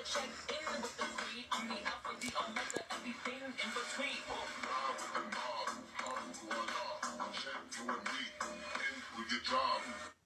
Check in with the queen. I'm the alpha, the omega, everything in between. Live with the mob, voila. Check you and me, in with your job.